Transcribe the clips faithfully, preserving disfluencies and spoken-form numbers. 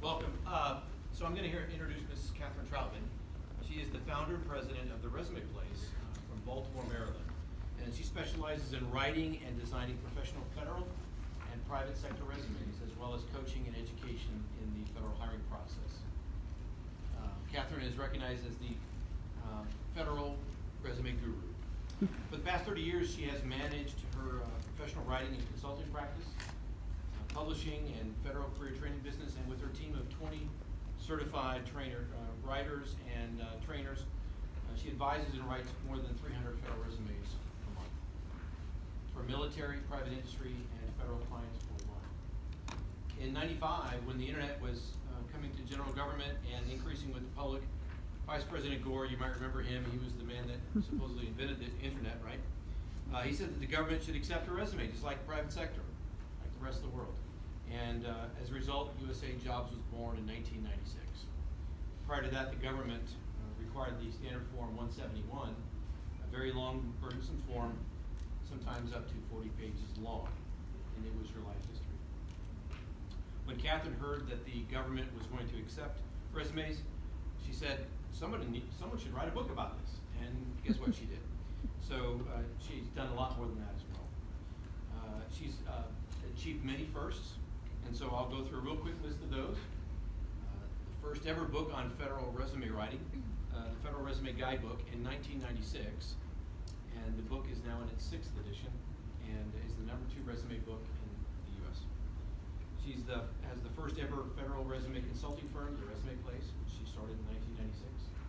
welcome. Uh, so I'm going to here introduce Missus Catherine Troutman. She is the founder and president of the Resume Place uh, from Baltimore, Maryland. And she specializes in writing and designing professional federal and private sector resumes, as well as coaching and education in the federal hiring process. Uh, Catherine is recognized as the uh, federal resume guru. For the past thirty years, she has managed her uh, professional writing and consulting practice, uh, publishing and federal career training business, and with her team of twenty certified trainer uh, writers and uh, trainers, uh, she advises and writes more than three hundred federal resumes per month for military, private industry, and federal clients worldwide. In ninety-five, when the internet was uh, coming to general government and increasing with the public, Vice President Gore, you might remember him, he was the man that supposedly invented the internet, right? Uh, he said that the government should accept a resume, just like the private sector, like the rest of the world. And uh, as a result, U S A Jobs was born in nineteen ninety-six. Prior to that, the government uh, required the standard form one seventy-one, a very long, burdensome form, sometimes up to forty pages long, and it was your life history. When Catherine heard that the government was going to accept resumes, she said, Someone, need, someone should write a book about this. And guess what she did? So uh, she's done a lot more than that as well. Uh, she's uh, achieved many firsts, and so I'll go through a real quick list of those. Uh, the first ever book on federal resume writing, uh, the Federal Resume Guidebook in nineteen ninety-six, and the book is now in its sixth edition and is the number two resume book in the U S. She's the, has the first ever federal resume consulting firm, the Resume Place, which she started in nineteen ninety-six.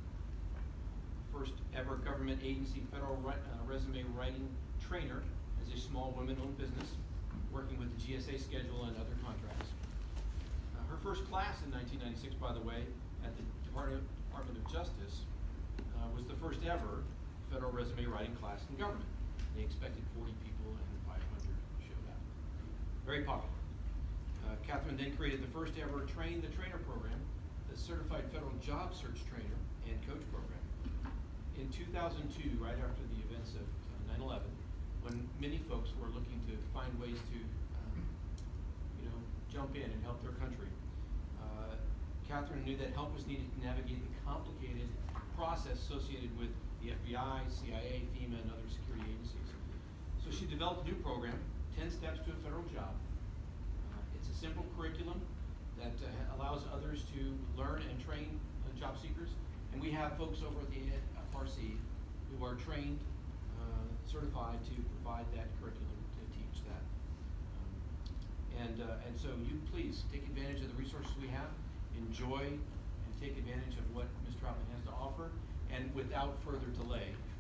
First ever government agency federal uh, resume writing trainer as a small women-owned business, working with the G S A schedule and other contracts. Uh, her first class in nineteen ninety-six, by the way, at the Department, Department of Justice, uh, was the first ever federal resume writing class in government. They expected forty people and five hundred showed up. Very popular. Uh, Catherine then created the first ever Train the Trainer program, the Certified Federal Job Search Trainer and Coach program. In two thousand two, right after the events of nine eleven, when many folks were looking to find ways to, um, you know, jump in and help their country, uh, Catherine knew that help was needed to navigate the complicated process associated with the F B I, C I A, FEMA, and other security agencies. So she developed a new program, ten steps to a Federal Job. Uh, it's a simple curriculum that uh, allows others to learn and train uh, job seekers. And we have folks over at the F R C who are trained, uh, certified to provide that curriculum to teach that. Um, and, uh, and so you please take advantage of the resources we have, enjoy and take advantage of what Miz Troutman has to offer. And without further delay,